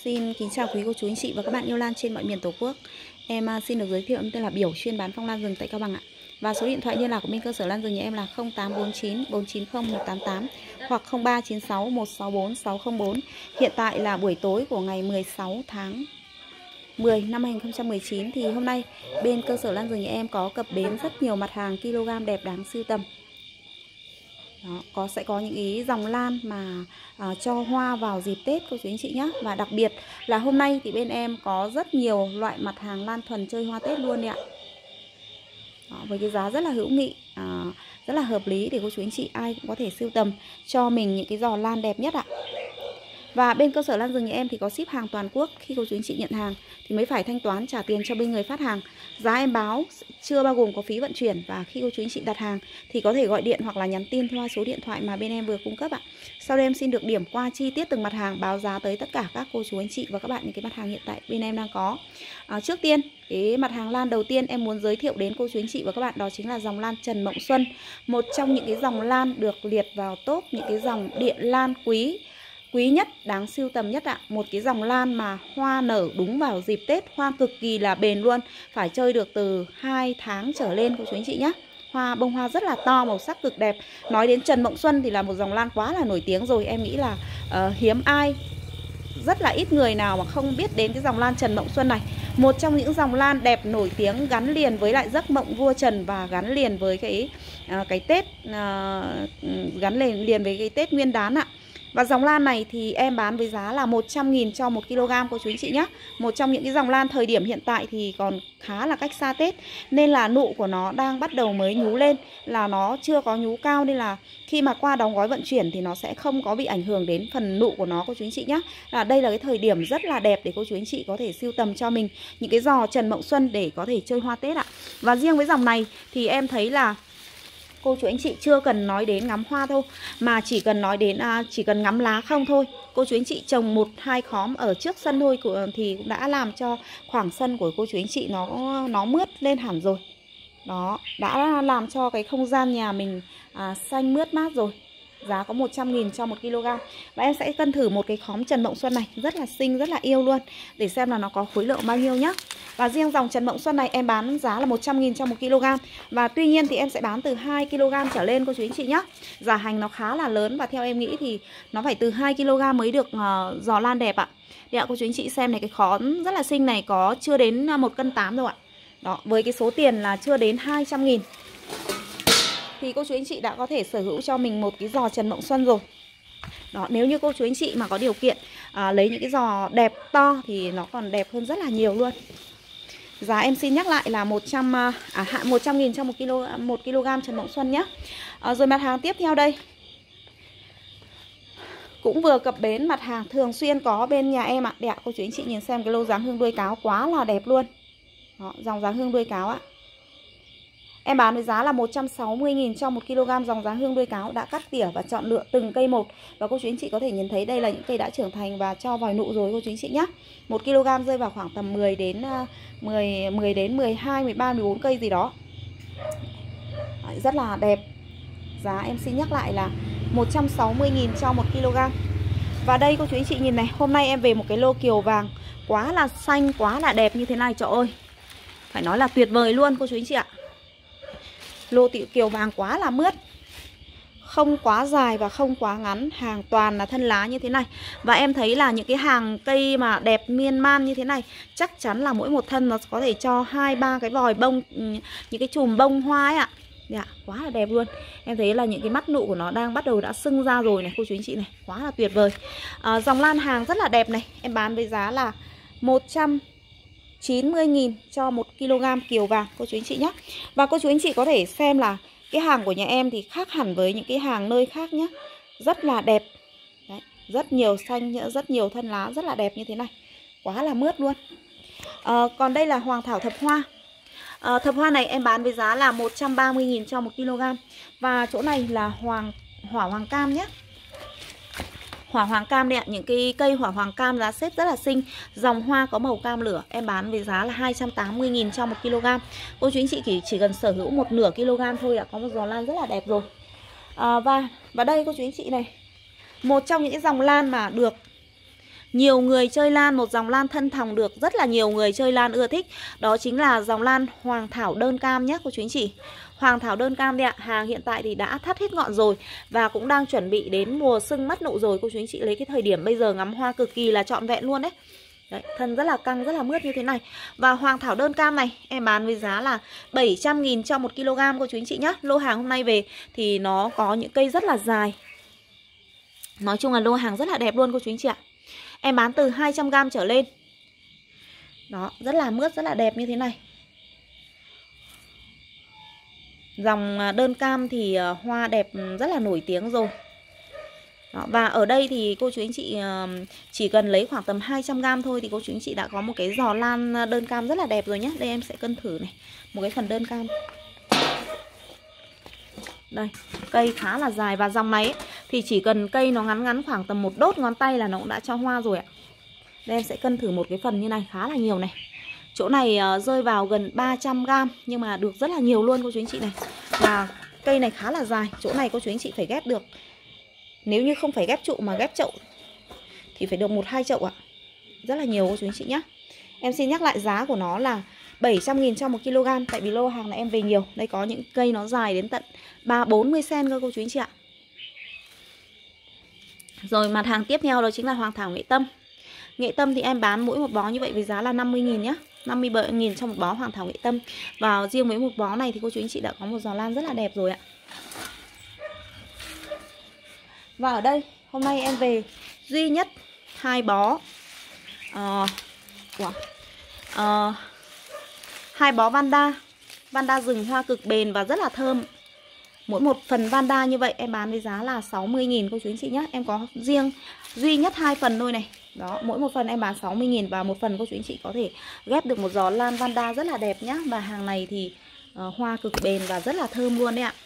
Xin kính chào quý cô chú anh chị và các bạn yêu lan trên mọi miền Tổ quốc. Em xin được giới thiệu, em tên là Biểu, chuyên bán phong lan rừng tại Cao Bằng ạ. Và số điện thoại liên lạc của bên cơ sở lan rừng nhà em là 0849 490 188 hoặc 0396 164 604. Hiện tại là buổi tối của ngày 16 tháng 10 năm 2019 thì hôm nay bên cơ sở lan rừng nhà em có cập bến rất nhiều mặt hàng kg đẹp đáng sưu tầm. Đó, sẽ có những ý dòng lan mà cho hoa vào dịp Tết cô chú anh chị nhé. Và đặc biệt là hôm nay thì bên em có rất nhiều loại mặt hàng lan thuần chơi hoa Tết luôn đấy ạ. Đó, với cái giá rất là hữu nghị, rất là hợp lý để cô chú anh chị ai cũng có thể sưu tầm cho mình những cái giò lan đẹp nhất ạ. Và bên cơ sở lan rừng nhà em thì có ship hàng toàn quốc. Khi cô chú anh chị nhận hàng thì mới phải thanh toán trả tiền cho bên người phát hàng. Giá em báo chưa bao gồm có phí vận chuyển. Và khi cô chú anh chị đặt hàng thì có thể gọi điện hoặc là nhắn tin theo số điện thoại mà bên em vừa cung cấp ạ. Sau đây em xin được điểm qua chi tiết từng mặt hàng, báo giá tới tất cả các cô chú anh chị và các bạn những cái mặt hàng hiện tại bên em đang có. Trước tiên, cái mặt hàng lan đầu tiên em muốn giới thiệu đến cô chú anh chị và các bạn đó chính là dòng lan Trần Mộng Xuân. Một trong những cái dòng lan được liệt vào top những cái dòng điện lan quý nhất, đáng sưu tầm nhất ạ. Một cái dòng lan mà hoa nở đúng vào dịp Tết, hoa cực kỳ là bền luôn. Phải chơi được từ 2 tháng trở lên cô chú anh chị nhé. Bông hoa rất là to, màu sắc cực đẹp. Nói đến Trần Mộng Xuân thì là một dòng lan quá là nổi tiếng rồi. Em nghĩ là hiếm ai, rất là ít người nào mà không biết đến cái dòng lan Trần Mộng Xuân này. Một trong những dòng lan đẹp nổi tiếng, gắn liền với lại giấc mộng vua Trần và gắn liền với cái Tết, gắn liền với cái Tết Nguyên đán ạ. Và dòng lan này thì em bán với giá là 100.000 cho 1 kg cô chú anh chị nhé. Một trong những cái dòng lan thời điểm hiện tại thì còn khá là cách xa Tết, nên là nụ của nó đang bắt đầu mới nhú lên, là nó chưa có nhú cao, nên là khi mà qua đóng gói vận chuyển thì nó sẽ không có bị ảnh hưởng đến phần nụ của nó cô chú anh chị nhé. Đây là cái thời điểm rất là đẹp để cô chú anh chị có thể sưu tầm cho mình những cái giò Trần Mộng Xuân để có thể chơi hoa Tết ạ. Và riêng với dòng này thì em thấy là cô chú anh chị chưa cần nói đến ngắm hoa thôi, mà chỉ cần nói đến chỉ cần ngắm lá không thôi. Cô chú anh chị trồng 1-2 khóm ở trước sân thôi thì cũng đã làm cho khoảng sân của cô chú anh chị nó mướt lên hẳn rồi. Đó, đã làm cho cái không gian nhà mình xanh mướt mát rồi. Giá có 100.000 cho 1 kg. Và em sẽ cân thử một cái khóm Trần Mộng Xuân này, rất là xinh, rất là yêu luôn, để xem là nó có khối lượng bao nhiêu nhá. Và riêng dòng Trần Mộng Xuân này em bán giá là 100.000 cho 1 kg. Và tuy nhiên thì em sẽ bán từ 2 kg trở lên cô chú anh chị nhá. Giá hành nó khá là lớn và theo em nghĩ thì nó phải từ 2 kg mới được giò lan đẹp ạ. Đây ạ cô chú anh chị xem này, cái khóm rất là xinh này có chưa đến 1,8 cân rồi ạ. Đó, với cái số tiền là chưa đến 200.000 thì cô chú anh chị đã có thể sở hữu cho mình một cái giò Trần Mộng Xuân rồi. Đó, nếu như cô chú anh chị mà có điều kiện lấy những cái giò đẹp to thì nó còn đẹp hơn rất là nhiều luôn. Giá em xin nhắc lại là 100.000 cho 1 kg Trần Mộng Xuân nhé. Rồi mặt hàng tiếp theo đây, cũng vừa cập bến mặt hàng thường xuyên có bên nhà em ạ. Để ạ cô chú anh chị nhìn xem cái lô dáng hương đuôi cáo quá là đẹp luôn. Đó, dòng dáng hương đuôi cáo ạ. Em bán với giá là 160.000 cho 1 kg dòng dáng hương đuôi cáo, đã cắt tỉa và chọn lựa từng cây một. Và cô chú anh chị có thể nhìn thấy đây là những cây đã trưởng thành và cho vòi nụ rồi cô chú anh chị nhé. 1 kg rơi vào khoảng tầm 10 đến 12, 13, 14 cây gì đó. Đấy, rất là đẹp. Giá em xin nhắc lại là 160.000 cho 1 kg. Và đây cô chú anh chị nhìn này, hôm nay em về một cái lô kiều vàng quá là xanh, quá là đẹp như thế này, trời ơi, phải nói là tuyệt vời luôn cô chú anh chị ạ. Lô kiều vàng quá là mướt, không quá dài và không quá ngắn, hàng toàn là thân lá như thế này. Và em thấy là những cái hàng cây mà đẹp miên man như thế này chắc chắn là mỗi một thân nó có thể cho 2-3 cái vòi bông, những cái chùm bông hoa ấy ạ. Dạ, quá là đẹp luôn. Em thấy là những cái mắt nụ của nó đang bắt đầu đã sưng ra rồi này cô chú anh chị này, quá là tuyệt vời. Dòng lan hàng rất là đẹp này, em bán với giá là 190.000 cho 1 kg kiều vàng cô chú anh chị nhé. Và cô chú anh chị có thể xem là cái hàng của nhà em thì khác hẳn với những cái hàng nơi khác nhé. Rất là đẹp. Đấy, rất nhiều xanh, rất nhiều thân lá, rất là đẹp như thế này. Quá là mướt luôn. Còn đây là hoàng thảo thập hoa. Thập hoa này em bán với giá là 130.000 cho 1 kg. Và chỗ này là hỏa hoàng cam nhé. Hỏa hoàng cam đây ạ, những cái cây hỏa hoàng cam giá xếp rất là xinh. Dòng hoa có màu cam lửa, em bán với giá là 280.000 cho 1 kg. Cô chú anh chị chỉ cần sở hữu 1/2 kg thôi ạ, có một giò lan rất là đẹp rồi. Và đây cô chú anh chị này, một trong những cái dòng lan mà được nhiều người chơi lan, một dòng lan thân thòng được rất là nhiều người chơi lan ưa thích. Đó chính là dòng lan Hoàng Thảo đơn cam nhé cô chú anh chị. Hoàng Thảo đơn cam đây ạ. Hàng hiện tại thì đã thắt hết ngọn rồi và cũng đang chuẩn bị đến mùa sưng mắt nụ rồi. Cô chú anh chị lấy cái thời điểm bây giờ ngắm hoa cực kỳ là trọn vẹn luôn đấy. Đấy, thân rất là căng, rất là mướt như thế này. Và Hoàng Thảo đơn cam này em bán với giá là 700.000 cho 1 kg cô chú anh chị nhé. Lô hàng hôm nay về thì nó có những cây rất là dài. Nói chung là lô hàng rất là đẹp luôn cô chú anh chị ạ. Em bán từ 200g trở lên. Đó, rất là mướt, rất là đẹp như thế này. Dòng đơn cam thì hoa đẹp rất là nổi tiếng rồi. Đó, và ở đây thì cô chú anh chị chỉ cần lấy khoảng tầm 200g thôi thì cô chú anh chị đã có một cái giò lan đơn cam rất là đẹp rồi nhé. Đây em sẽ cân thử này, một cái phần đơn cam. Đây, cây khá là dài và dòng này ấy, thì chỉ cần cây nó ngắn ngắn khoảng tầm một đốt ngón tay là nó cũng đã cho hoa rồi ạ. Đây em sẽ cân thử một cái phần như này, khá là nhiều này. Chỗ này rơi vào gần 300g nhưng mà được rất là nhiều luôn cô chú anh chị này. Và cây này khá là dài, chỗ này cô chú anh chị phải ghép được. Nếu như không phải ghép trụ mà ghép chậu thì phải được 1-2 chậu ạ. Rất là nhiều cô chú anh chị nhé. Em xin nhắc lại giá của nó là 700.000 cho 1 kg. Tại vì lô hàng này em về nhiều. Đây có những cây nó dài đến tận 3-40 cm cơ cô chú anh chị ạ. Rồi mặt hàng tiếp theo đó chính là Hoàng Thảo nghệ tâm. Nghệ tâm thì em bán mỗi một bó như vậy với giá là 50.000 nhé. 57.000 cho một bó Hoàng Thảo nghệ tâm. Và riêng với một bó này thì cô chú anh chị đã có một giò lan rất là đẹp rồi ạ. Và ở đây hôm nay em về duy nhất 2 bó 2 bó Vanda rừng hoa cực bền và rất là thơm. Mỗi một phần Vanda như vậy em bán với giá là 60.000 cô chú anh chị nhé. Em có riêng duy nhất 2 phần thôi này. Đó, mỗi một phần em bán 60.000 và một phần cô chú anh chị có thể ghép được một giò lan Vanda rất là đẹp nhá. Và hàng này thì hoa cực bền và rất là thơm luôn đấy ạ.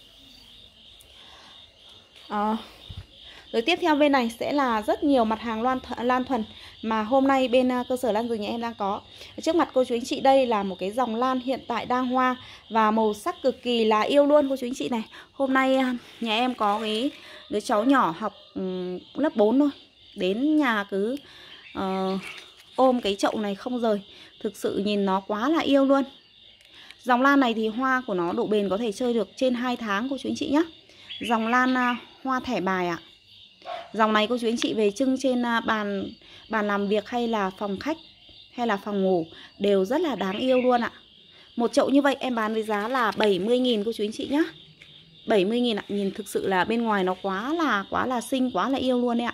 Rồi tiếp theo bên này sẽ là rất nhiều mặt hàng lan thuần mà hôm nay bên cơ sở lan rừng nhà em đang có. Trước mặt cô chú anh chị đây là một cái dòng lan hiện tại đang hoa và màu sắc cực kỳ là yêu luôn cô chú anh chị này. Hôm nay nhà em có cái đứa cháu nhỏ học lớp 4 thôi. Đến nhà cứ ôm cái chậu này không rời. Thực sự nhìn nó quá là yêu luôn. Dòng lan này thì hoa của nó độ bền có thể chơi được trên 2 tháng cô chú anh chị nhé. Dòng lan hoa thẻ bài ạ. Dòng này cô chú anh chị về trưng trên bàn làm việc hay là phòng khách hay là phòng ngủ đều rất là đáng yêu luôn ạ. Một chậu như vậy em bán với giá là 70.000 cô chú anh chị nhé. 70.000 ạ. Nhìn thực sự là bên ngoài nó quá là xinh, quá là yêu luôn đấy ạ.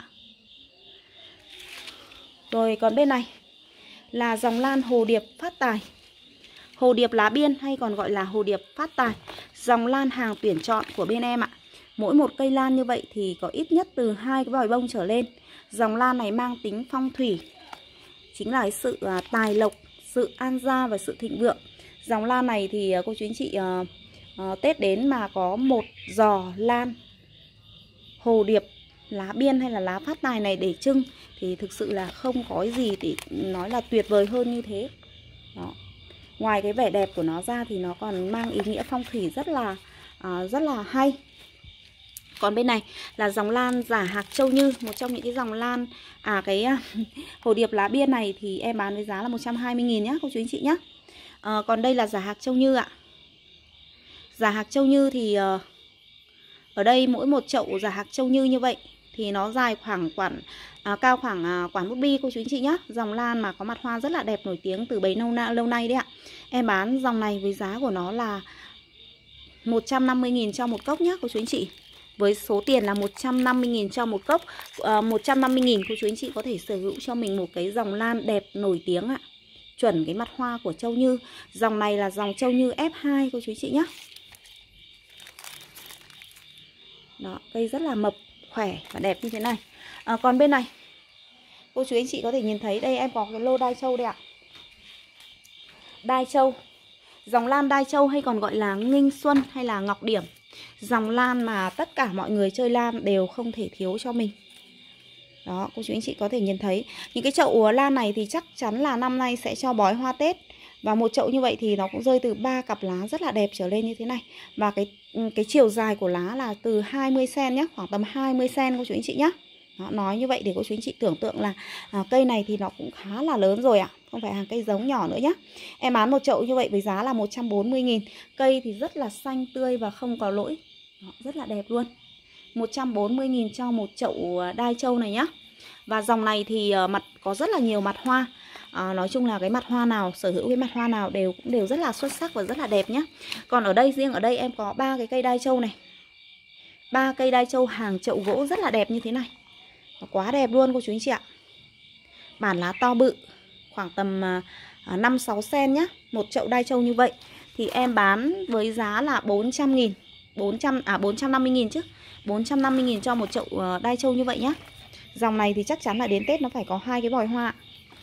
Rồi còn bên này là dòng lan hồ điệp phát tài. Hồ điệp lá biên hay còn gọi là hồ điệp phát tài. Dòng lan hàng tuyển chọn của bên em ạ. Mỗi một cây lan như vậy thì có ít nhất từ 2 cái vòi bông trở lên. Dòng lan này mang tính phong thủy, chính là sự tài lộc, sự an gia và sự thịnh vượng. Dòng lan này thì cô chú anh chị Tết đến mà có một giò lan hồ điệp lá biên hay là lá phát tài này để trưng thì thực sự là không có gì để nói là tuyệt vời hơn như thế. Đó. Ngoài cái vẻ đẹp của nó ra thì nó còn mang ý nghĩa phong thủy rất là hay. Còn bên này là dòng lan giả hạc châu như, một trong những cái dòng lan hồ điệp lá biên này thì em bán với giá là 120.000 nhé cô chú anh chị nhé. Còn đây là giả hạc châu như ạ. Giả hạc châu như thì ở đây mỗi một chậu giả hạc châu như vậy thì nó dài khoảng cao khoảng quản bút bi cô chú anh chị nhé. Dòng lan mà có mặt hoa rất là đẹp nổi tiếng từ bấy lâu nay đấy ạ. Em bán dòng này với giá của nó là 150.000 cho một cốc nhé cô chú anh chị. Với số tiền là 150.000 cho một cốc. 150.000 cô chú anh chị có thể sở hữu cho mình một cái dòng lan đẹp nổi tiếng ạ. Chuẩn cái mặt hoa của châu Như. Dòng này là dòng châu Như F2 cô chú anh chị nhé. Đó, cây rất là mập, khỏe và đẹp như thế này. Còn bên này cô chú anh chị có thể nhìn thấy đây em có cái lô đai châu đây ạ. Đai châu. Dòng lan đai châu hay còn gọi là nghinh xuân hay là ngọc điểm. Dòng lan mà tất cả mọi người chơi lan đều không thể thiếu cho mình. Đó, cô chú anh chị có thể nhìn thấy. Những cái chậu lan này thì chắc chắn là năm nay sẽ cho bói hoa Tết. Và một chậu như vậy thì nó cũng rơi từ 3 cặp lá rất là đẹp trở lên như thế này. Và cái chiều dài của lá là từ 20 cm nhé, khoảng tầm 20 cm cô chú anh chị nhé. Nó nói như vậy để cô chú anh chị tưởng tượng là cây này thì nó cũng khá là lớn rồi ạ. Không phải hàng cây giống nhỏ nữa nhá. Em bán một chậu như vậy với giá là 140.000. Cây thì rất là xanh tươi và không có lỗi. Đó, rất là đẹp luôn. 140.000 cho một chậu đai trâu này nhá. Và dòng này thì mặt có rất là nhiều mặt hoa. Nói chung là cái mặt hoa nào, sở hữu cái mặt hoa nào cũng đều rất là xuất sắc và rất là đẹp nhá. Còn ở đây, riêng ở đây em có 3 cái cây đai trâu này. 3 cây đai trâu hàng chậu gỗ rất là đẹp như thế này. Quá đẹp luôn cô chú anh chị ạ. Bản lá to bự, khoảng tầm 5-6 cm nhá. Một chậu đai trâu như vậy thì em bán với giá là 400.000. 450.000 chứ. 450.000 cho một chậu đai trâu như vậy nhá. Dòng này thì chắc chắn là đến Tết nó phải có 2 cái vòi hoa.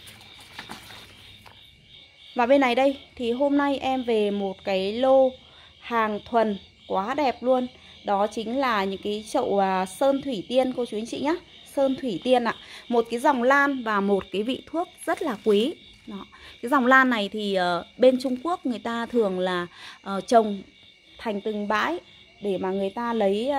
Và bên này đây thì hôm nay em về một cái lô hàng thuần quá đẹp luôn. Đó chính là những cái chậu sơn thủy tiên cô chú anh chị nhé. Sơn thủy tiên ạ. Một cái dòng lan và một cái vị thuốc rất là quý. Đó. Cái dòng lan này thì bên Trung Quốc người ta thường là trồng thành từng bãi để mà người ta lấy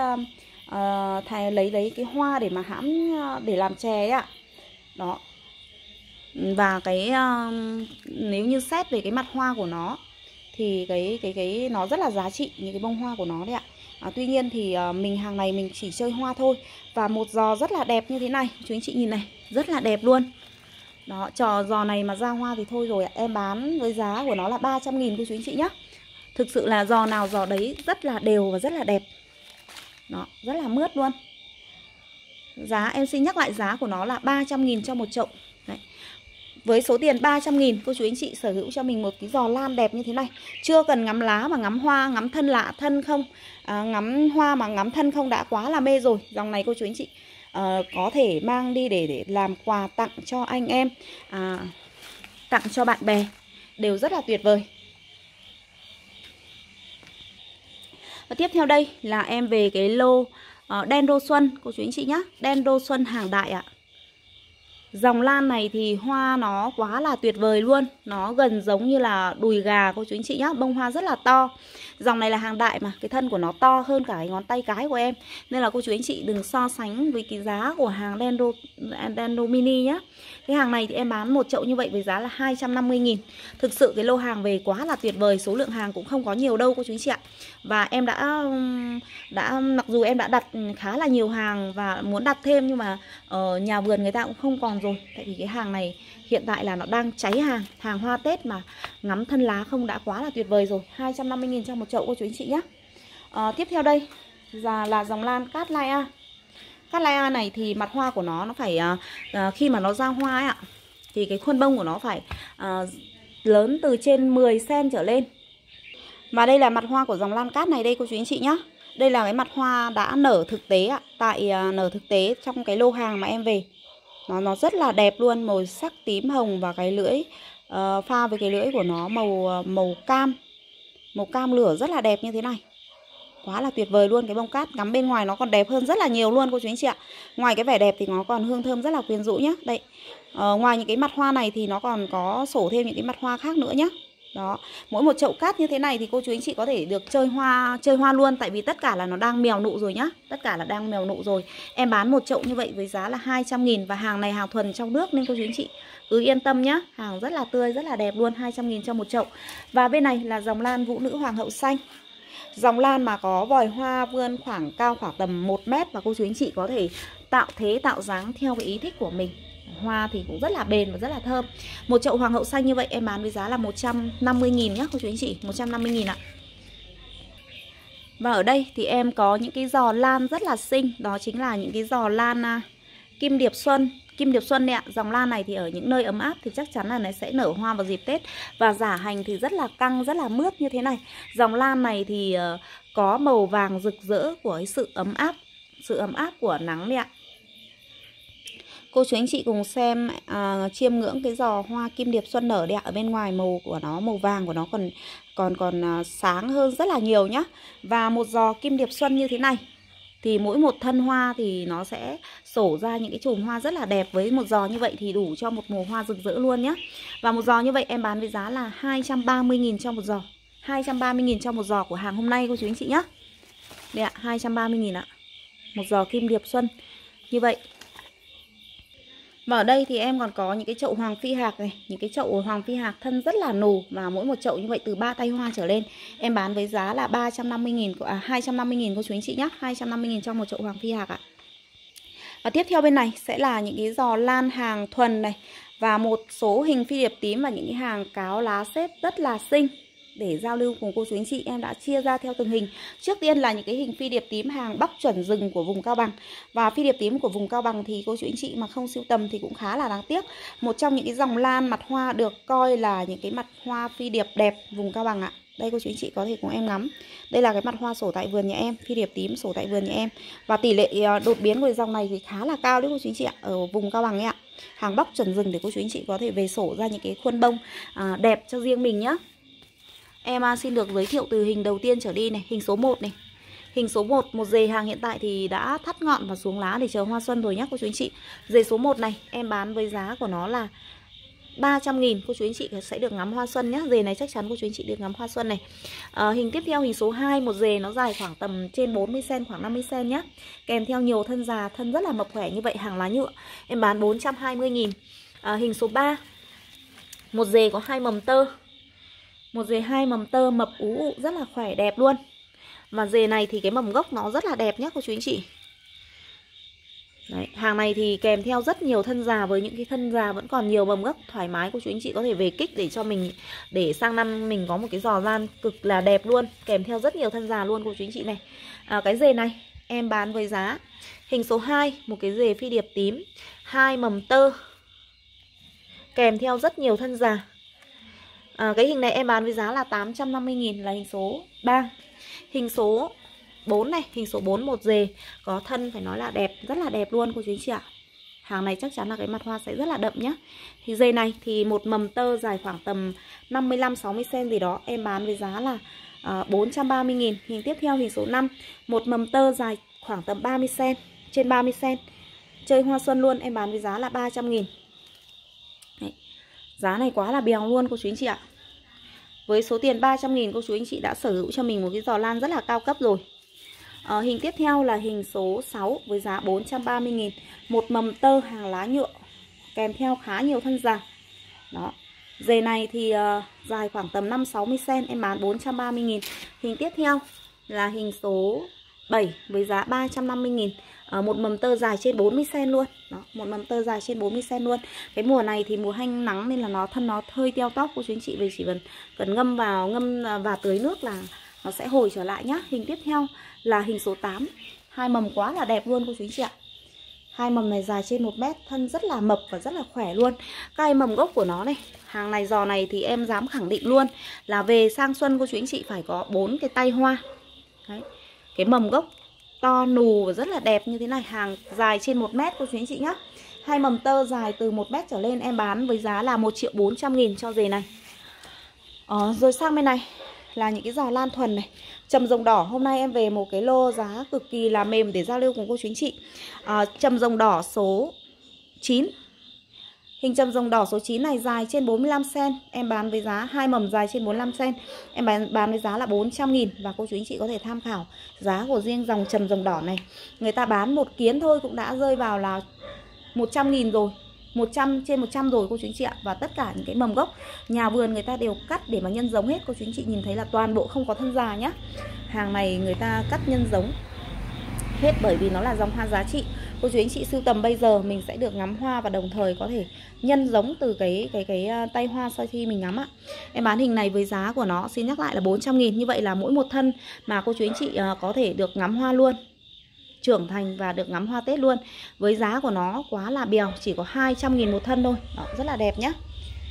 cái hoa để mà hãm để làm chè ấy ạ. Đó. Và cái nếu như xét về cái mặt hoa của nó thì cái nó rất là giá trị, những cái bông hoa của nó đấy ạ. Tuy nhiên thì mình hàng này mình chỉ chơi hoa thôi. Và một giò rất là đẹp như thế này, chú anh chị nhìn này, rất là đẹp luôn. Đó, giò này mà ra hoa thì thôi rồi ạ. Em bán với giá của nó là 300.000 cô chú anh chị nhé. Thực sự là giò nào giò đấy rất là đều và rất là đẹp. Đó, rất là mướt luôn. Giá em xin nhắc lại giá của nó là 300.000 cho một chậu. Đấy. Với số tiền 300.000 cô chú anh chị sở hữu cho mình một cái giò lan đẹp như thế này. Chưa cần ngắm lá mà ngắm hoa, ngắm thân lạ thân không, ngắm hoa mà ngắm thân không đã quá là mê rồi. Dòng này cô chú anh chị có thể mang đi để làm quà tặng cho anh em, tặng cho bạn bè, đều rất là tuyệt vời. Và tiếp theo đây là em về cái lô đen đô xuân cô chú anh chị nhé. Đen đô xuân hàng đại ạ. Dòng lan này thì hoa nó quá là tuyệt vời luôn. Nó gần giống như là đùi gà cô chú anh chị nhé. Bông hoa rất là to. Dòng này là hàng đại mà cái thân của nó to hơn cả cái ngón tay cái của em. Nên là cô chú anh chị đừng so sánh với cái giá của hàng Dendro Mini nhá. Cái hàng này thì em bán một chậu như vậy với giá là 250.000. Thực sự cái lô hàng về quá là tuyệt vời. Số lượng hàng cũng không có nhiều đâu cô chú anh chị ạ. Và em đã mặc dù em đã đặt khá là nhiều hàng và muốn đặt thêm, nhưng mà nhà vườn người ta cũng không còn rồi. Tại vì cái hàng này hiện tại là nó đang cháy hàng. Hàng hoa Tết mà ngắm thân lá không đã quá là tuyệt vời rồi. 250.000 cho một chậu cô chú anh chị nhé. Tiếp theo đây là dòng lan Cát Lai A. Cát Lai A này thì mặt hoa của nó phải khi mà nó ra hoa ấy ạ, thì cái khuôn bông của nó phải lớn từ trên 10 cm trở lên. Và đây là mặt hoa của dòng lan cát này đây cô chú anh chị nhé. Đây là cái mặt hoa đã nở thực tế ạ. Tại nở thực tế trong cái lô hàng mà em về. Nó rất là đẹp luôn. Màu sắc tím hồng và cái lưỡi pha với cái lưỡi của nó màu cam. Màu cam lửa rất là đẹp như thế này. Quá là tuyệt vời luôn. Cái bông cát ngắm bên ngoài nó còn đẹp hơn rất là nhiều luôn cô chú anh chị ạ. Ngoài cái vẻ đẹp thì nó còn hương thơm rất là quyến rũ nhé. Đây, ngoài những cái mặt hoa này thì nó còn có sổ thêm những cái mặt hoa khác nữa nhé. Đó, mỗi một chậu cát như thế này thì cô chú anh chị có thể được chơi hoa luôn. Tại vì tất cả là nó đang mèo nụ rồi nhá. Tất cả là đang mèo nụ rồi. Em bán một chậu như vậy với giá là 200.000. Và hàng này hàng thuần trong nước nên cô chú anh chị cứ yên tâm nhá. Hàng rất là tươi, rất là đẹp luôn. 200.000 cho một chậu. Và bên này là dòng lan Vũ Nữ Hoàng hậu xanh. Dòng lan mà có vòi hoa vươn cao khoảng tầm 1 mét. Và cô chú anh chị có thể tạo thế tạo dáng theo cái ý thích của mình. Hoa thì cũng rất là bền và rất là thơm. Một chậu hoàng hậu xanh như vậy em bán với giá là 150.000 nhé cô chú anh chị. 150.000 ạ. Và ở đây thì em có những cái giò lan rất là xinh. Đó chính là những cái giò lan Kim Điệp Xuân. Kim Điệp Xuân đấy ạ. Dòng lan này thì ở những nơi ấm áp thì chắc chắn là nó sẽ nở hoa vào dịp Tết. Và rả hành thì rất là căng, rất là mướt như thế này. Dòng lan này thì có màu vàng rực rỡ của cái sự ấm áp của nắng đấy ạ. Cô chú anh chị cùng xem chiêm ngưỡng cái giò hoa Kim Điệp Xuân nở đấy ạ. Ở bên ngoài màu của nó, màu vàng của nó còn sáng hơn rất là nhiều nhá. Và một giò Kim Điệp Xuân như thế này thì mỗi một thân hoa thì nó sẽ sổ ra những cái chùm hoa rất là đẹp. Với một giò như vậy thì đủ cho một mùa hoa rực rỡ luôn nhá. Và một giò như vậy em bán với giá là 230.000 cho một giò. 230.000 cho một giò của hàng hôm nay cô chú anh chị nhá. Đây ạ, 230.000 ạ. Một giò Kim Điệp Xuân như vậy. Và ở đây thì em còn có những cái chậu hoàng phi hạc này, những cái chậu hoàng phi hạc thân rất là nù, và mỗi một chậu như vậy từ 3 tay hoa trở lên. Em bán với giá là 250.000 cô chú anh chị nhé, 250.000 trong một chậu hoàng phi hạc ạ. Và tiếp theo bên này sẽ là những cái giò lan hàng thuần này, và một số hình phi điệp tím và những cái hàng cáo lá xếp rất là xinh để giao lưu cùng cô chú anh chị. Em đã chia ra theo từng hình. Trước tiên là những cái hình phi điệp tím hàng bóc chuẩn rừng của vùng Cao Bằng. Và phi điệp tím của vùng Cao Bằng thì cô chú anh chị mà không sưu tầm thì cũng khá là đáng tiếc. Một trong những cái dòng lan mặt hoa được coi là những cái mặt hoa phi điệp đẹp vùng Cao Bằng ạ. Đây cô chú anh chị có thể cùng em ngắm. Đây là cái mặt hoa sổ tại vườn nhà em, phi điệp tím sổ tại vườn nhà em. Và tỷ lệ đột biến của dòng này thì khá là cao đấy cô chú anh chị ạ, ở vùng Cao Bằng ấy ạ. Hàng bóc chuẩn rừng để cô chú anh chị có thể về sổ ra những cái khuôn bông đẹp cho riêng mình nhá. Em xin được giới thiệu từ hình đầu tiên trở đi này, hình số 1 này. Hình số 1, một dề hàng hiện tại thì đã thắt ngọn và xuống lá để chờ hoa xuân rồi nhá cô chú anh chị. Dề số 1 này em bán với giá của nó là 300.000, cô chú anh chị sẽ được ngắm hoa xuân nhé. Dề này chắc chắn cô chú anh chị được ngắm hoa xuân này. Hình tiếp theo hình số 2, một dề nó dài khoảng tầm trên 40 cm, khoảng 50 cm nhé. Kèm theo nhiều thân già, thân rất là mập khỏe như vậy, hàng lá nhựa. Em bán 420.000. Hình số 3, một dề có 2 mầm tơ. Một dề 2 mầm tơ mập ú ụ rất là khỏe đẹp luôn. Và dề này thì cái mầm gốc nó rất là đẹp nhé cô chú anh chị. Đấy, hàng này thì kèm theo rất nhiều thân già, với những cái thân già vẫn còn nhiều mầm gốc thoải mái cô chú anh chị có thể về kích để cho mình, để sang năm mình có một cái giò lan cực là đẹp luôn, kèm theo rất nhiều thân già luôn cô chú anh chị này. Cái dề này em bán với giá hình số 2, một cái dề phi điệp tím 2 mầm tơ kèm theo rất nhiều thân già. Cái hình này em bán với giá là 850.000 là hình số 3. Hình số 4 này, hình số 4 một dề có thân phải nói là đẹp, rất là đẹp luôn cô chú anh chị ạ. Hàng này chắc chắn là cái mặt hoa sẽ rất là đậm nhá. Thì dề này thì một mầm tơ dài khoảng tầm 55-60 cm gì đó, em bán với giá là 430.000. Hình tiếp theo hình số 5, một mầm tơ dài khoảng tầm 30 cm, trên 30 cm, chơi hoa xuân luôn, em bán với giá là 300.000. Đấy. Giá này quá là bèo luôn cô chú anh chị ạ. Với số tiền 300.000 cô chú anh chị đã sở hữu cho mình một cái giò lan rất là cao cấp rồi. Hình tiếp theo là hình số 6 với giá 430.000. Một mầm tơ hàng lá nhựa kèm theo khá nhiều thân già. Đó. Dề này thì dài khoảng tầm 5-60 cm, em bán 430.000. Hình tiếp theo là hình số 7 với giá 350.000. Một mầm tơ dài trên 40 cm luôn. Đó, một mầm tơ dài trên 40 cm luôn. Cái mùa này thì mùa hanh nắng nên là thân nó hơi teo tóc, cô chú anh chị về chỉ cần ngâm và tưới nước là nó sẽ hồi trở lại nhá. Hình tiếp theo là hình số 8, hai mầm quá là đẹp luôn cô chú anh chị ạ. Hai mầm này dài trên 1 mét, thân rất là mập và rất là khỏe luôn. Cái mầm gốc của nó này, hàng này giò này thì em dám khẳng định luôn là về sang xuân cô chú anh chị phải có 4 cái tay hoa. Đấy. Cái mầm gốc to nù và rất là đẹp như thế này, hàng dài trên 1 mét cô chú anh chị nhá. Hai mầm tơ dài từ 1 mét trở lên em bán với giá là 1.400.000 cho dề này. Rồi sang bên này là những cái giò lan thuần này, trầm rồng đỏ. Hôm nay em về một cái lô giá cực kỳ là mềm để giao lưu cùng cô chú anh chị. Trầm rồng đỏ số 9. Hình trầm rồng đỏ số 9 này dài trên 45 cm, em bán với giá hai mầm dài trên 45 cm, em bán với giá là 400.000. Và cô chú anh chị có thể tham khảo giá của riêng dòng trầm rồng đỏ này. Người ta bán một kiến thôi cũng đã rơi vào là 100.000 rồi, 100 trên 100 rồi cô chú anh chị ạ. Và tất cả những cái mầm gốc nhà vườn người ta đều cắt để mà nhân giống hết. Cô chú anh chị nhìn thấy là toàn bộ không có thân già nhá. Hàng này người ta cắt nhân giống hết bởi vì nó là dòng hoa giá trị. Cô chú anh chị sưu tầm bây giờ mình sẽ được ngắm hoa và đồng thời có thể nhân giống từ cái tay hoa sau khi mình ngắm ạ. Em bán hình này với giá của nó xin nhắc lại là 400.000. Như vậy là mỗi một thân mà cô chú anh chị có thể được ngắm hoa luôn, trưởng thành và được ngắm hoa Tết luôn. Với giá của nó quá là bèo, chỉ có 200.000 một thân thôi. Đó, rất là đẹp nhá.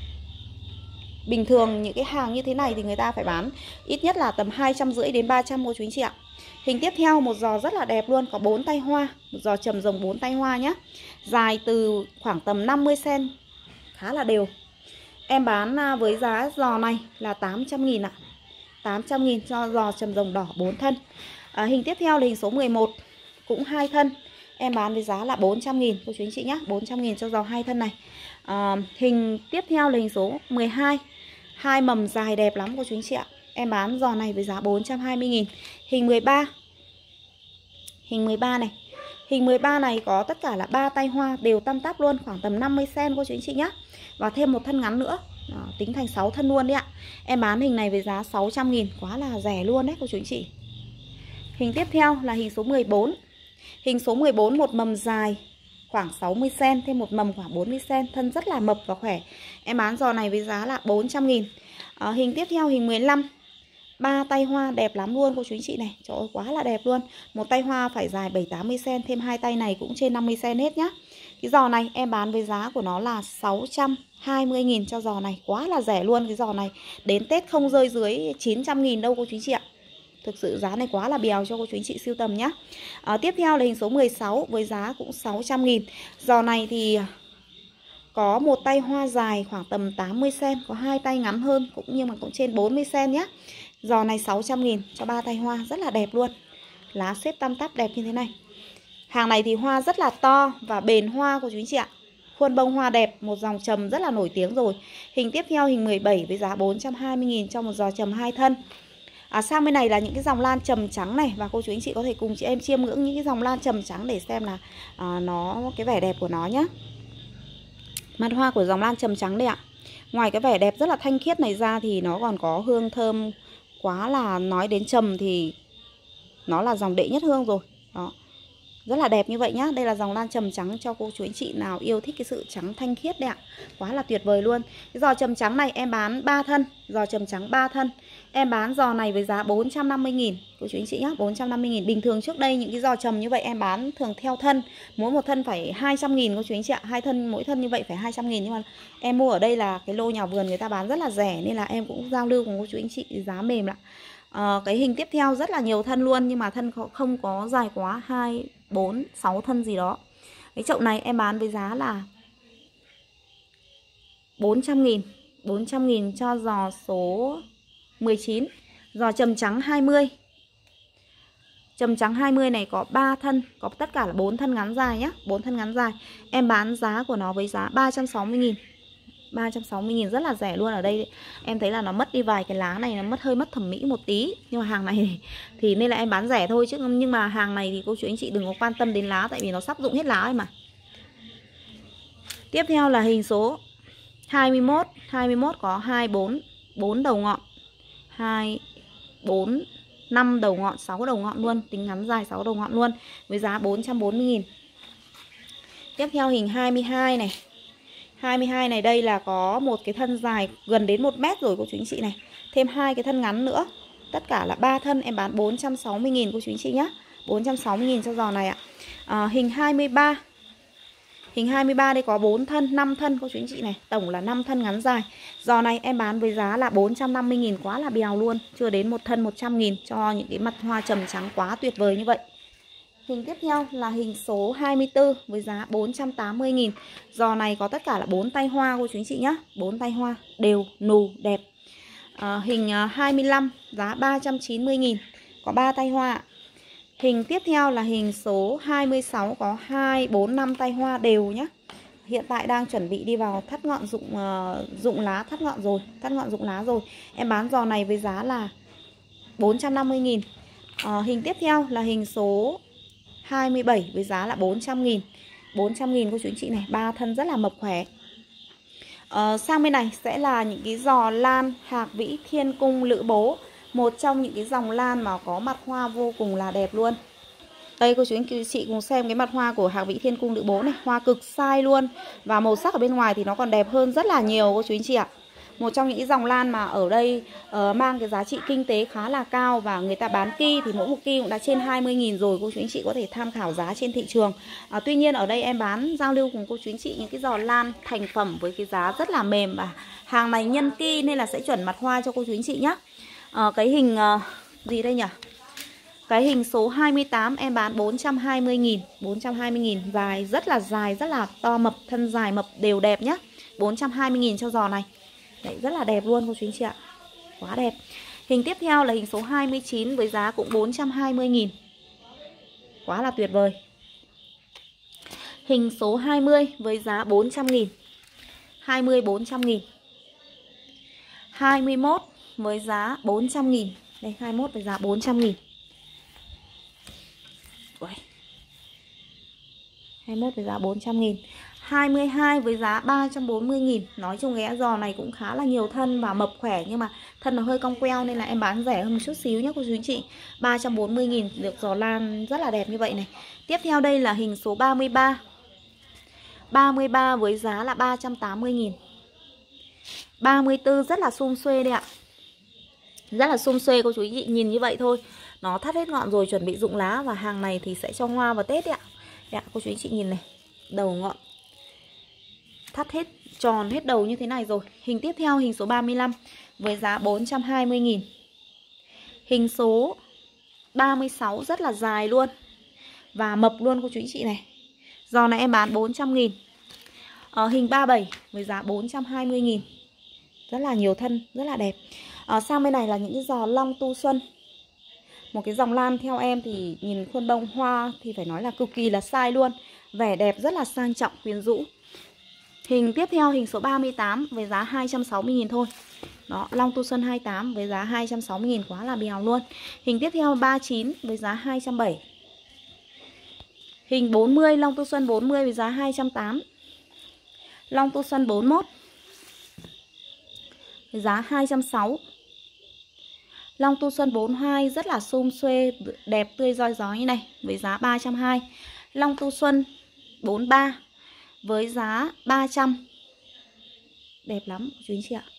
Bình thường những cái hàng như thế này thì người ta phải bán ít nhất là tầm 250 đến 300 cô chú anh chị ạ. Hình tiếp theo một giò rất là đẹp luôn, có 4 tay hoa, một giò trầm rồng 4 tay hoa nhá. Dài từ khoảng tầm 50 cm, khá là đều. Em bán với giá giò này là 800.000 ạ. 800.000 cho giò trầm rồng đỏ 4 thân. Hình tiếp theo là hình số 11, cũng 2 thân. Em bán với giá là 400.000 cô chú anh chị nhé, 400.000 cho giò 2 thân này. Hình tiếp theo là hình số 12, hai mầm dài đẹp lắm cô chú anh chị ạ. Em bán giò này với giá 420.000. Hình 13. Hình 13 này. Hình 13 này có tất cả là 3 tay hoa đều tăm tắp luôn, khoảng tầm 50 cm cô chú anh chị nhá. Và thêm một thân ngắn nữa. Đó, tính thành 6 thân luôn đấy ạ. Em bán hình này với giá 600.000, quá là rẻ luôn đấy cô chú anh chị. Hình tiếp theo là hình số 14. Hình số 14 một mầm dài khoảng 60 cm, thêm một mầm khoảng 40 cm, thân rất là mập và khỏe. Em bán giò này với giá là 400.000. Hình tiếp theo hình 15. 3 tay hoa đẹp lắm luôn cô chú anh chị này. Trời ơi quá là đẹp luôn. Một tay hoa phải dài 7-80 cm, thêm hai tay này cũng trên 50 cm hết nhá. Cái giò này em bán với giá của nó là 620.000 cho giò này, quá là rẻ luôn. Cái giò này đến Tết không rơi dưới 900.000 đâu cô chú anh chị ạ. Thực sự giá này quá là bèo cho cô chú anh chị sưu tầm nhá. Tiếp theo là hình số 16 với giá cũng 600.000. Giò này thì có một tay hoa dài khoảng tầm 80 cm, có hai tay ngắn hơn cũng nhưng mà cũng trên 40 cm nhá. Giò này 600.000 cho 3 tay hoa rất là đẹp luôn. Lá xếp tăm tắp đẹp như thế này. Hàng này thì hoa rất là to và bền hoa của chú anh chị ạ. Khuôn bông hoa đẹp, một dòng trầm rất là nổi tiếng rồi. Hình tiếp theo hình 17 với giá 420.000 cho một giò trầm 2 thân. Sang bên này là những cái dòng lan trầm trắng này. Và cô chú anh chị có thể cùng chị em chiêm ngưỡng những cái dòng lan trầm trắng để xem là cái vẻ đẹp của nó nhá. Mặt hoa của dòng lan trầm trắng đây ạ. Ngoài cái vẻ đẹp rất là thanh khiết này ra thì nó còn có hương thơm, quá là nói đến trầm thì nó là dòng đệ nhất hương rồi. Đó. Rất là đẹp như vậy nhá. Đây là dòng lan trầm trắng cho cô chú anh chị nào yêu thích cái sự trắng thanh khiết đấy ạ. Quá là tuyệt vời luôn. Cái giò trầm trắng này em bán 3 thân. Giò trầm trắng 3 thân. Em bán giò này với giá 450.000 cô chú anh chị nhá, 450.000. Bình thường trước đây những cái giò trầm như vậy em bán thường theo thân. Mỗi một thân phải 200.000 cô chú anh chị ạ. 2 thân, mỗi thân như vậy phải 200.000. Nhưng mà em mua ở đây là cái lô nhà vườn người ta bán rất là rẻ, nên là em cũng giao lưu cùng cô chú anh chị giá mềm ạ. Cái hình tiếp theo rất là nhiều thân luôn, nhưng mà thân không có dài quá 2, 4, 6 thân gì đó. Cái chậu này em bán với giá là 400.000. 400.000 cho giò số 19. Giò trầm trắng 20. Trầm trắng 20 này có 3 thân, có tất cả là 4 thân ngắn dài nhé, 4 thân ngắn dài. Em bán giá của nó với giá 360.000. 360.000 rất là rẻ luôn. Ở đây em thấy là nó mất đi vài cái lá này, nó hơi mất thẩm mỹ một tí. Nhưng mà hàng này thì nên là em bán rẻ thôi chứ. Nhưng mà hàng này thì cô chú anh chị đừng có quan tâm đến lá, tại vì nó sắp rụng hết lá ấy mà. Tiếp theo là hình số 21. 21 có 2, 4 đầu ngọn, 2, 4, 5 đầu ngọn, 6 đầu ngọn luôn. Tính ngắn dài 6 đầu ngọn luôn. Với giá 440.000. Tiếp theo hình 22 này. 22 này đây là có một cái thân dài gần đến 1 mét rồi cô chú anh chị này. Thêm 2 cái thân ngắn nữa. Tất cả là 3 thân em bán 460.000 cô chú anh chị nhé. 460.000 cho giò này ạ. Hình 23. Hình 23 đây có 4 thân, 5 thân cô chú anh chị này. Tổng là 5 thân ngắn dài. Giò này em bán với giá là 450.000, quá là bèo luôn. Chưa đến một thân 100.000 cho những cái mặt hoa trầm trắng quá tuyệt vời như vậy. Hình tiếp theo là hình số 24 với giá 480.000. Giò này có tất cả là 4 tay hoa cô chú anh chị nhé. 4 tay hoa đều nù đẹp. Hình 25 giá 390.000, có 3 tay hoa. Hình tiếp theo là hình số 26 có 2, 4, 5 tay hoa đều nhé. Hiện tại đang chuẩn bị đi vào thắt ngọn rụng lá, thắt ngọn rồi, thắt ngọn rụng lá rồi. Em bán giò này với giá là 450.000. Hình tiếp theo là hình số 27 với giá là 400.000. 400.000 cô chú anh chị này, 3 thân rất là mập khỏe. Sang bên này sẽ là những cái giò lan Hạc Vĩ Thiên Cung Lữ Bố. Một trong những cái dòng lan mà có mặt hoa vô cùng là đẹp luôn. Đây cô chú anh chị cùng xem cái mặt hoa của Hạc Vĩ Thiên Cung Lữ Bố này. Hoa cực sai luôn. Và màu sắc ở bên ngoài thì nó còn đẹp hơn rất là nhiều cô chú anh chị ạ. Một trong những cái dòng lan mà ở đây mang cái giá trị kinh tế khá là cao. Và người ta bán ki thì mỗi một ki cũng đã trên 20.000 rồi. Cô chú anh chị có thể tham khảo giá trên thị trường. Tuy nhiên ở đây em bán giao lưu cùng cô chú anh chị những cái giò lan thành phẩm với cái giá rất là mềm. Và hàng này nhân ki nên là sẽ chuẩn mặt hoa cho cô chú anh chị nhé. Cái hình gì đây nhỉ? Cái hình số 28 em bán 420.000. 420.000, dài, rất là to mập, thân dài mập đều đẹp nhá. 420.000 cho giò này. Đấy, rất là đẹp luôn cô chú anh chị ạ. Quá đẹp. Hình tiếp theo là hình số 29 với giá cũng 420.000. Quá là tuyệt vời. Hình số 20 với giá 400.000. 20 400.000. 21 với giá 400.000. Đây 21 với giá 400.000. 21 với giá 400.000. 22 với giá 340.000. Nói chung cái giò này cũng khá là nhiều thân và mập khỏe, nhưng mà thân nó hơi cong queo nên là em bán rẻ hơn một chút xíu nhé cô chú anh chị. 340.000 được giò lan rất là đẹp như vậy này. Tiếp theo đây là hình số 33. 33 với giá là 380.000. 34 rất là sum xuê đây ạ. Rất là sum xuê cô chú anh chị, nhìn như vậy thôi nó thắt hết ngọn rồi, chuẩn bị rụng lá, và hàng này thì sẽ cho hoa vào Tết đấy ạ. Đấy ạ, cô chú anh chị nhìn này, đầu ngọn thắt hết tròn hết đầu như thế này rồi. Hình tiếp theo hình số 35 với giá 420.000. Hình số 36 rất là dài luôn và mập luôn cô chú anh chị này. Giò này em bán 400.000. Hình 37 với giá 420.000. Rất là nhiều thân, rất là đẹp. Sang bên này là những cái giò long tu xuân. Một cái dòng lan theo em thì nhìn khuôn bông hoa thì phải nói là cực kỳ là sai luôn. Vẻ đẹp rất là sang trọng, quyến rũ. Hình tiếp theo hình số 38 với giá 260.000 thôi. Đó, long tu xuân 28 với giá 260.000, quá là bèo luôn. Hình tiếp theo 39 với giá 270. Hình 40 long tu xuân 40 với giá 280. Long tu xuân 41 với giá 260. Long tu xuân 42 rất là sum xuê, đẹp tươi roi rói như này với giá 320. Long tu xuân 43 với giá 300. Đẹp lắm chú anh chị ạ.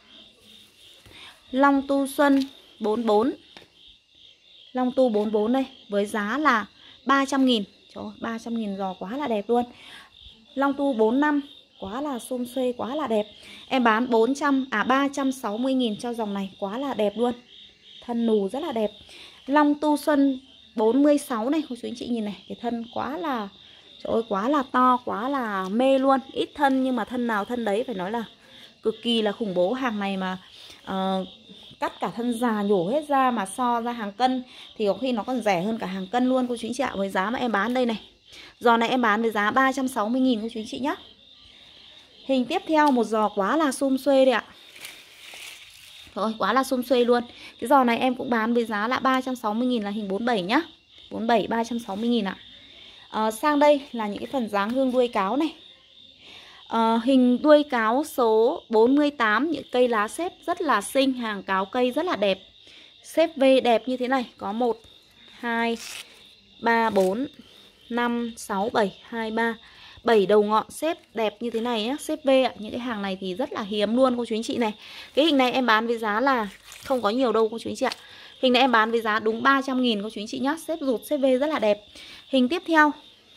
Long tu xuân 44. Long tu 44 đây với giá là 300.000. Trời ơi, 300.000 giò quá là đẹp luôn. Long tu 45 quá là sum xuê, quá là đẹp. Em bán 360.000 cho dòng này, quá là đẹp luôn. Thân nù rất là đẹp. Long tu xuân 46 này, cô chú anh chị nhìn này, cái thân quá là, trời ơi, quá là to, quá là mê luôn. Ít thân nhưng mà thân nào thân đấy phải nói là cực kỳ là khủng bố. Hàng này mà cắt cả thân già nhổ hết ra mà so ra hàng cân thì có khi nó còn rẻ hơn cả hàng cân luôn cô chú anh chị ạ. Với giá mà em bán đây này, giò này em bán với giá 360.000 cô chú anh chị nhé. Hình tiếp theo một giò quá là sum xuê đây ạ. Thôi quá là sum xuê luôn. Cái giò này em cũng bán với giá là 360.000, là hình 47 nhá. 47 360.000 ạ. Sang đây là những cái phần dáng hương đuôi cáo này. Hình đuôi cáo số 48, những cây lá xếp rất là xinh, hàng cáo cây rất là đẹp. Xếp V đẹp như thế này, có 1 2 3 4 5 6 7 2 3 7 đầu ngọn xếp đẹp như thế này á, xếp V ạ. Những cái hàng này thì rất là hiếm luôn cô chú anh chị này. Cái hình này em bán với giá là không có nhiều đâu cô chú anh chị ạ. Hình này em bán với giá đúng 300.000 cô chú anh chị nhá, xếp rụt xếp V rất là đẹp. Hình tiếp theo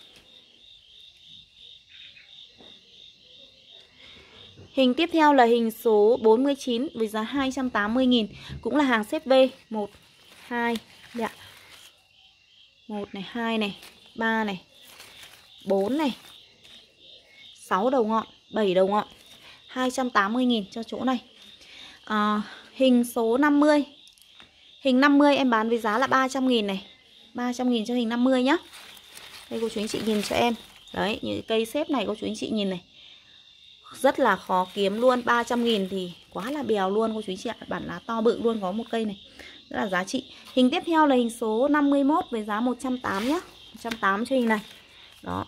hình tiếp theo là hình số 49 với giá 280.000, cũng là hàng xếp V. 1 2 dạ. 1 này, 2 này, 3 này, 4 này, 6 đầu ngọn, 7 đầu ngọn, 280.000 cho chỗ này. Hình số 50. Hình 50 em bán với giá là 300.000 này. 300.000 cho hình 50 nhá. Đây cô chú anh chị nhìn cho em. Đấy, những cây xếp này cô chú anh chị nhìn này, rất là khó kiếm luôn. 300.000 thì quá là bèo luôn cô chú anh chị ạ. Bản lá to bự luôn, có một cây này, rất là giá trị. Hình tiếp theo là hình số 51 với giá 180 nhá. 180 cho hình này. Đó.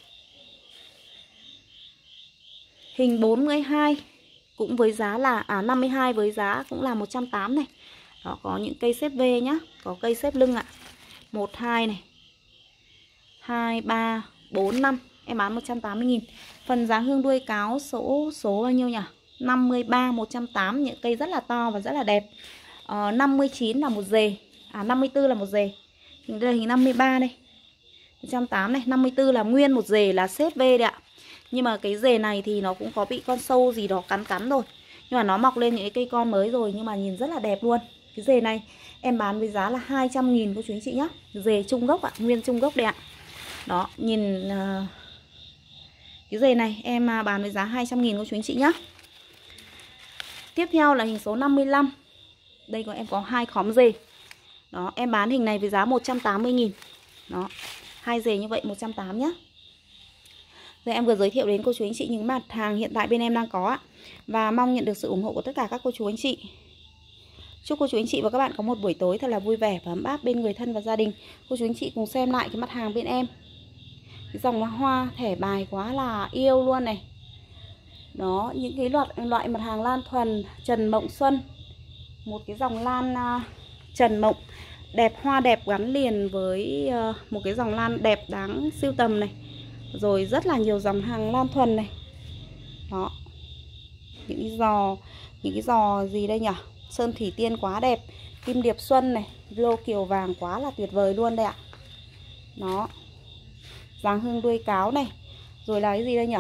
Hình 42 cũng với giá là 52 với giá cũng là 180 này. Đó, có những cây xếp V nhá, có cây xếp lưng ạ. 1 2 này. 2 3 4 5, em bán 180.000. Phần dáng hương đuôi cáo số bao nhiêu nhỉ? 53 180, những cây rất là to và rất là đẹp. 59 là một rề, 54 là một rề. Đây là hình 53 đây. 180 này, 54 là nguyên một rề là xếp V đấy ạ. Nhưng mà cái rề này thì nó cũng có bị con sâu gì đó cắn rồi. Nhưng mà nó mọc lên những cái cây con mới rồi, nhưng mà nhìn rất là đẹp luôn. Cái rề này em bán với giá là 200.000 cô chú anh chị nhá. Rề trung gốc ạ, nguyên trung gốc đấy ạ. Đó, nhìn cái rề này em bán với giá 200.000 cô chú anh chị nhá. Tiếp theo là hình số 55. Đây của em có 2 khóm rề. Đó, em bán hình này với giá 180.000. Đó, 2 rề như vậy 180 nhá. Rồi em vừa giới thiệu đến cô chú anh chị những mặt hàng hiện tại bên em đang có ạ. Và mong nhận được sự ủng hộ của tất cả các cô chú anh chị. Chúc cô chú anh chị và các bạn có một buổi tối thật là vui vẻ và ấm áp bên người thân và gia đình. Cô chú anh chị cùng xem lại cái mặt hàng bên em. Cái dòng hoa thẻ bài quá là yêu luôn này. Đó, những cái loại mặt hàng lan thuần Trần Mộng Xuân. Một cái dòng lan Trần Mộng đẹp, hoa đẹp gắn liền với một cái dòng lan đẹp đáng sưu tầm này. Rồi rất là nhiều dòng hàng lan thuần này. Đó. Những cái giò gì đây nhỉ? Sơn Thủy Tiên quá đẹp. Kim Điệp Xuân này, lô kiều vàng quá là tuyệt vời luôn đây ạ. Đó. Giáng hương đuôi cáo này. Rồi là cái gì đây nhỉ?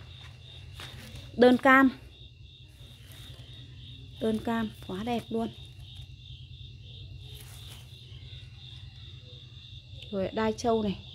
Đơn cam. Đơn cam quá đẹp luôn. Rồi đai châu này.